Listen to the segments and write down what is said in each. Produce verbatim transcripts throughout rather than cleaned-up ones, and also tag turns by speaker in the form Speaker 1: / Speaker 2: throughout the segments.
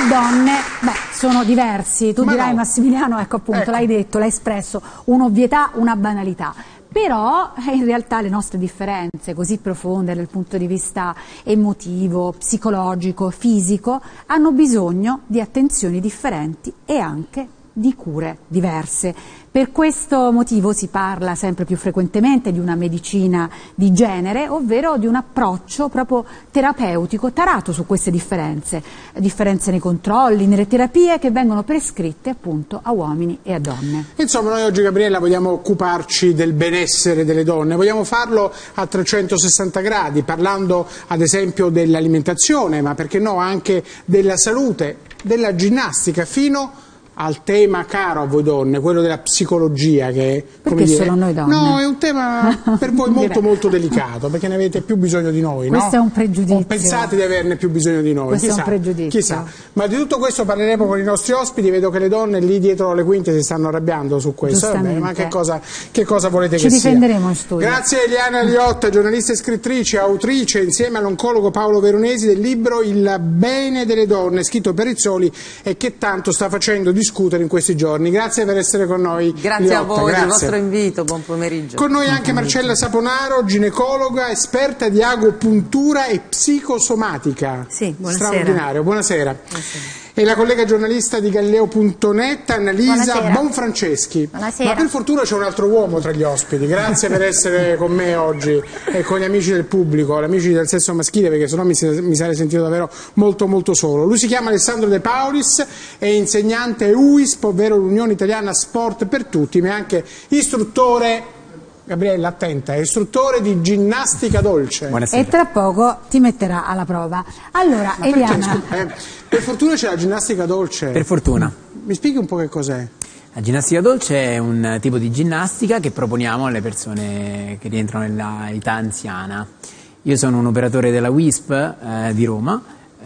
Speaker 1: donne, beh, sono diversi. Tu
Speaker 2: Ma
Speaker 1: dirai,
Speaker 2: no.
Speaker 1: Massimiliano, ecco appunto,
Speaker 2: Ecco.
Speaker 1: l'hai detto, l'hai espresso, un'ovvietà, una banalità. Però eh, in realtà le nostre differenze così profonde dal punto di vista emotivo, psicologico, fisico, hanno bisogno di attenzioni differenti e anche di cure diverse. Per questo motivo si parla sempre più frequentemente di una medicina di genere, ovvero di un approccio proprio terapeutico tarato su queste differenze, differenze nei controlli, nelle terapie che vengono prescritte appunto a uomini e a donne.
Speaker 2: Insomma, noi oggi, Gabriella, vogliamo occuparci del benessere delle donne, vogliamo farlo a trecentosessanta gradi, parlando ad esempio dell'alimentazione, ma perché no anche della salute, della ginnastica, fino al tema caro a voi donne, quello della psicologia, che come
Speaker 1: Perché
Speaker 2: dire,
Speaker 1: solo noi donne?
Speaker 2: no, è un tema per voi molto molto delicato, perché ne avete più bisogno di noi,
Speaker 1: Questo
Speaker 2: no?
Speaker 1: è un pregiudizio.
Speaker 2: O pensate di averne più bisogno di noi?
Speaker 1: Questo
Speaker 2: chissà,
Speaker 1: è un pregiudizio.
Speaker 2: Chissà. Ma di tutto questo parleremo con i nostri ospiti. Vedo che le donne lì dietro le quinte si stanno arrabbiando su questo. Vabbè, ma che cosa, che cosa volete
Speaker 1: Ci
Speaker 2: che sia?
Speaker 1: difenderemo in studio.
Speaker 2: Grazie a Eliana Liotta, giornalista e scrittrice, autrice insieme all'oncologo Paolo Veronesi del libro Il bene delle donne, scritto per Rizzoli e che tanto sta facendo discutere in questi giorni. Grazie per essere con noi.
Speaker 3: Grazie
Speaker 2: Liotta,
Speaker 3: a voi
Speaker 2: grazie.
Speaker 3: del vostro invito, buon pomeriggio.
Speaker 2: Con noi anche Marcella Saponaro, ginecologa, esperta di agopuntura e psicosomatica.
Speaker 4: Sì, buonasera.
Speaker 2: Straordinario, buonasera.
Speaker 4: Buonasera.
Speaker 2: E la collega giornalista di Galleo punto net, Annalisa
Speaker 4: Buonasera.
Speaker 2: Bonfranceschi.
Speaker 4: Buonasera.
Speaker 2: Ma per fortuna c'è un altro uomo tra gli ospiti. Grazie per essere con me oggi e con gli amici del pubblico, gli amici del sesso maschile, perché sennò mi, mi sarei sentito davvero molto molto solo. Lui si chiama Alessandro De Paulis, è insegnante U I S P, ovvero l'Unione Italiana Sport per Tutti, ma è anche istruttore. Gabriella, attenta, è istruttore di ginnastica dolce.
Speaker 5: Buonasera.
Speaker 1: E tra poco ti metterà alla prova. Allora,
Speaker 2: Ma perché,
Speaker 1: Eliana,
Speaker 2: scusa, eh, per fortuna c'è la ginnastica dolce.
Speaker 5: Per fortuna.
Speaker 2: Mi spieghi un po' che cos'è?
Speaker 5: La ginnastica dolce è un tipo di ginnastica che proponiamo alle persone che rientrano nell'età anziana. Io sono un operatore della U I S P eh, di Roma,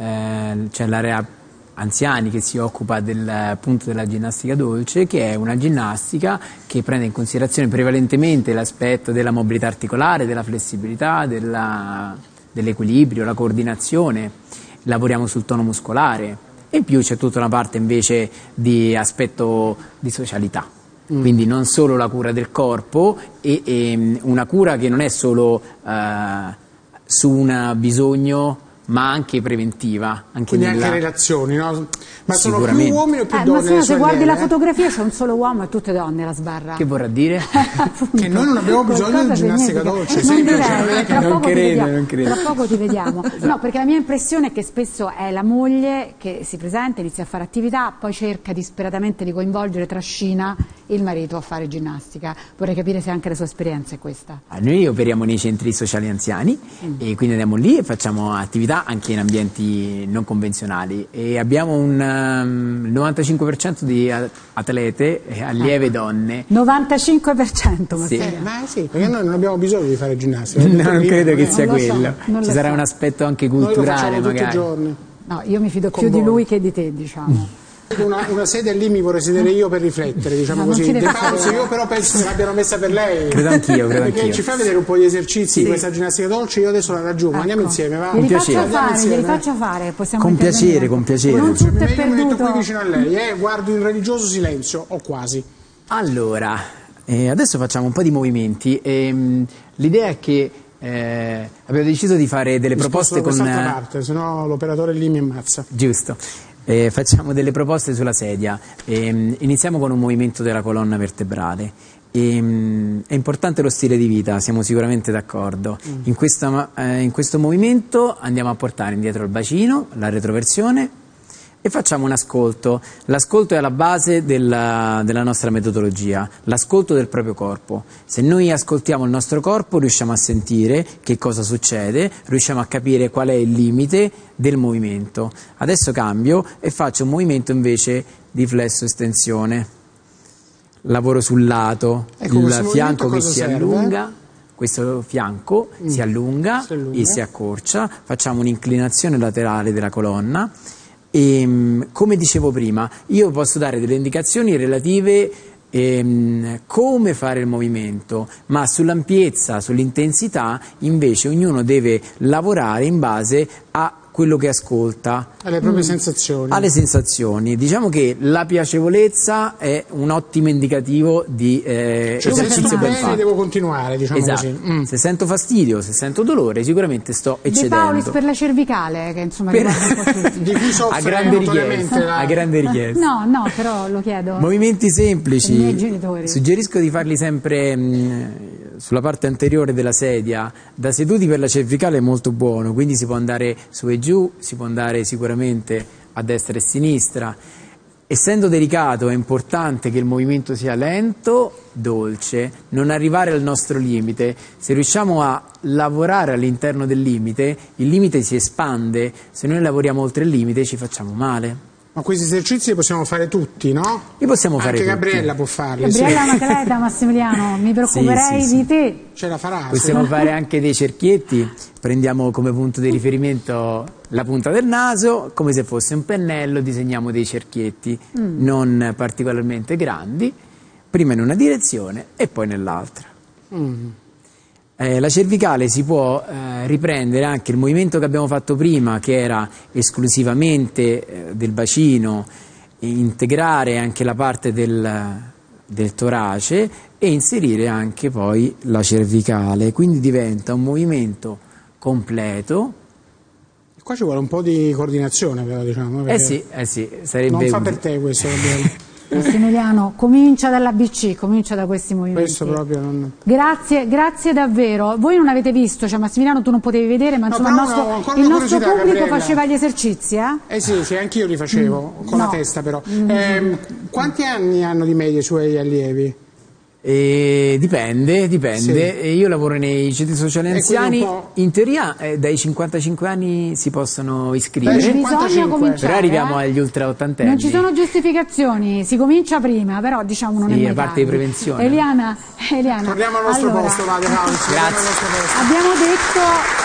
Speaker 5: eh, c'è l'area anziani che si occupa del punto della ginnastica dolce, che è una ginnastica che prende in considerazione prevalentemente l'aspetto della mobilità articolare, della flessibilità, della, dell'equilibrio, la coordinazione. Lavoriamo sul tono muscolare e in più c'è tutta una parte invece di aspetto di socialità. Mm. Quindi non solo la cura del corpo e, e una cura che non è solo eh, su un bisogno, ma anche preventiva. Anche
Speaker 2: Quindi
Speaker 5: nella...
Speaker 2: anche relazioni, no? Ma sono più uomini o più
Speaker 1: eh,
Speaker 2: donne?
Speaker 1: Massimo, se guardi la
Speaker 2: eh?
Speaker 1: fotografia c'è un solo uomo e tutte donne la sbarra.
Speaker 5: Che vorrà dire?
Speaker 2: Che noi non abbiamo bisogno di ginnastica dolce.
Speaker 1: Non
Speaker 2: sempre,
Speaker 1: direi,
Speaker 2: cioè,
Speaker 1: tra,
Speaker 5: non
Speaker 1: poco ti
Speaker 5: credo,
Speaker 1: vediamo,
Speaker 5: non credo.
Speaker 1: tra poco ti vediamo. No, perché la mia impressione è che spesso è la moglie che si presenta, inizia a fare attività, poi cerca disperatamente di coinvolgere, trascina il marito a fare ginnastica. Vorrei capire se anche la sua esperienza è questa.
Speaker 5: Noi operiamo nei centri sociali anziani mm. e quindi andiamo lì e facciamo attività anche in ambienti non convenzionali e abbiamo un um, novantacinque per cento di atlete allieve donne.
Speaker 1: novantacinque per cento,
Speaker 5: sì.
Speaker 2: Eh, ma sì, perché noi non abbiamo bisogno di fare ginnastica.
Speaker 5: No, non credo che
Speaker 2: non
Speaker 5: sia
Speaker 1: non lo so,
Speaker 5: quello.
Speaker 1: non
Speaker 5: Ci
Speaker 1: lo
Speaker 5: sarà
Speaker 1: so.
Speaker 5: un aspetto anche
Speaker 2: Noi lo
Speaker 5: culturale
Speaker 2: facciamo tutti i
Speaker 5: magari.
Speaker 2: giorni.
Speaker 1: No, io mi fido
Speaker 2: Con
Speaker 1: più
Speaker 2: voi.
Speaker 1: di lui che di te, diciamo.
Speaker 2: Una, una sede lì mi vorrei sedere io per riflettere, diciamo
Speaker 1: No, non
Speaker 2: così.
Speaker 1: ci deve
Speaker 2: De Paulis,
Speaker 1: fare.
Speaker 2: io però penso che l'abbiano messa per lei.
Speaker 5: Credo anch'io, credo
Speaker 2: Perché
Speaker 5: anch'io.
Speaker 2: ci fa vedere un po' gli esercizi
Speaker 5: Sì.
Speaker 2: di questa ginnastica dolce, io adesso la raggiungo.
Speaker 1: Ecco.
Speaker 2: Andiamo insieme, va?
Speaker 1: Glieli faccio
Speaker 5: piacere.
Speaker 1: fare,
Speaker 2: Andiamo
Speaker 1: glieli
Speaker 2: insieme.
Speaker 1: faccio fare, possiamo
Speaker 5: Con piacere,
Speaker 1: intervenire.
Speaker 5: con piacere.
Speaker 1: Non tutto è
Speaker 2: Io mi metto qui
Speaker 1: perduto.
Speaker 2: vicino a lei, eh? Guardo in religioso silenzio, o quasi.
Speaker 5: Allora, eh, adesso facciamo un po' di movimenti. E, l'idea è che eh, abbiamo deciso di fare delle
Speaker 2: Mi
Speaker 5: proposte
Speaker 2: sposto da
Speaker 5: con...
Speaker 2: quest'altra parte, sennò l'operatore lì mi ammazza.
Speaker 5: Giusto. Eh, facciamo delle proposte sulla sedia. Eh, iniziamo con un movimento della colonna vertebrale. E, mh, è importante lo stile di vita, siamo sicuramente d'accordo. Mm. In, questa, eh, in questo movimento andiamo a portare indietro il bacino, la retroversione e facciamo un ascolto. L'ascolto è alla base della, della nostra metodologia, l'ascolto del proprio corpo. Se noi ascoltiamo il nostro corpo riusciamo a sentire che cosa succede, riusciamo a capire qual è il limite del movimento. Adesso cambio e faccio un movimento invece di flesso estensione. Lavoro sul lato,
Speaker 2: Ecco,
Speaker 5: il
Speaker 2: questo
Speaker 5: fianco
Speaker 2: movimento
Speaker 5: che
Speaker 2: cosa
Speaker 5: si
Speaker 2: serve?
Speaker 5: allunga, questo fianco
Speaker 2: Mm.
Speaker 5: si, allunga
Speaker 2: si allunga
Speaker 5: e si accorcia, facciamo un'inclinazione laterale della colonna e, come dicevo prima, io posso dare delle indicazioni relative ehm, come fare il movimento, ma sull'ampiezza, sull'intensità invece ognuno deve lavorare in base a quello che ascolta,
Speaker 2: alle proprie mm. sensazioni.
Speaker 5: Alle sensazioni. Diciamo che la piacevolezza è un ottimo indicativo di eh,
Speaker 2: cioè,
Speaker 5: esercizio ben
Speaker 2: bene,
Speaker 5: fatto.
Speaker 2: devo continuare, diciamo
Speaker 5: esatto.
Speaker 2: così. Mm.
Speaker 5: Se sento fastidio, se sento dolore, sicuramente sto eccedendo.
Speaker 1: De Paulis per la cervicale, che insomma
Speaker 5: per...
Speaker 1: riguarda un po' tutti.
Speaker 2: Di cui soffre
Speaker 5: a grande richiesta,
Speaker 2: la...
Speaker 5: a grande richiesta.
Speaker 1: No, no, però lo chiedo.
Speaker 5: Movimenti semplici.
Speaker 1: I miei genitori.
Speaker 5: Suggerisco di farli sempre mh, sulla parte anteriore della sedia. Da seduti per la cervicale è molto buono, quindi si può andare su e giù, si può andare sicuramente a destra e a sinistra. Essendo delicato è importante che il movimento sia lento, dolce, non arrivare al nostro limite. Se riusciamo a lavorare all'interno del limite, il limite si espande. Se noi lavoriamo oltre il limite ci facciamo male.
Speaker 2: Ma questi esercizi li possiamo fare tutti, no?
Speaker 5: Li possiamo fare
Speaker 2: Anche
Speaker 5: tutti.
Speaker 2: Gabriella può farli.
Speaker 1: Gabriella
Speaker 2: sì.
Speaker 1: è un atleta, Massimiliano, mi preoccuperei
Speaker 5: sì, sì,
Speaker 1: di
Speaker 5: sì.
Speaker 1: te.
Speaker 2: Ce la farà.
Speaker 5: Possiamo
Speaker 2: sì.
Speaker 5: fare anche dei cerchietti, prendiamo come punto di riferimento la punta del naso, come se fosse un pennello, disegniamo dei cerchietti mm. non particolarmente grandi, prima in una direzione e poi nell'altra. Mm. Eh, la cervicale si può eh, riprendere anche il movimento che abbiamo fatto prima, che era esclusivamente eh, del bacino, integrare anche la parte del, del torace e inserire anche poi la cervicale, quindi diventa un movimento completo.
Speaker 2: Qua ci vuole un po' di coordinazione però, diciamo.
Speaker 5: Eh sì, eh sì, sarebbe
Speaker 2: non fa
Speaker 5: un...
Speaker 2: per te questo, Gabriele.
Speaker 1: Massimiliano, comincia dall'A B C, comincia da questi movimenti.
Speaker 2: Questo proprio non...
Speaker 1: Grazie, grazie davvero. Voi non avete visto, cioè Massimiliano tu non potevi vedere, ma insomma
Speaker 2: no,
Speaker 1: il nostro,
Speaker 2: no,
Speaker 1: il nostro pubblico
Speaker 2: Gabriella.
Speaker 1: faceva gli esercizi, eh?
Speaker 2: Eh sì, sì, anch'io li facevo,
Speaker 1: Mm,
Speaker 2: con
Speaker 1: no.
Speaker 2: la testa però.
Speaker 1: Mm.
Speaker 2: Eh, quanti anni hanno di media i suoi allievi?
Speaker 5: E dipende, dipende.
Speaker 2: Sì.
Speaker 5: E io lavoro nei centri sociali
Speaker 2: E
Speaker 5: anziani,
Speaker 2: quindi un po'...
Speaker 5: in teoria eh, dai cinquantacinque anni si possono iscrivere,
Speaker 2: Dai
Speaker 1: Bisogna
Speaker 2: cinquantacinque.
Speaker 1: cominciare,
Speaker 5: però arriviamo
Speaker 1: eh?
Speaker 5: agli ultra ottantenni.
Speaker 1: Non ci sono giustificazioni, si comincia prima, però diciamo non
Speaker 5: Sì,
Speaker 1: è mai
Speaker 5: a parte
Speaker 1: tardi.
Speaker 5: di prevenzione.
Speaker 1: Eliana, Eliana,
Speaker 2: Torniamo al nostro
Speaker 1: allora,
Speaker 2: posto, va, De Paulis, torniamo al nostro posto.
Speaker 1: abbiamo detto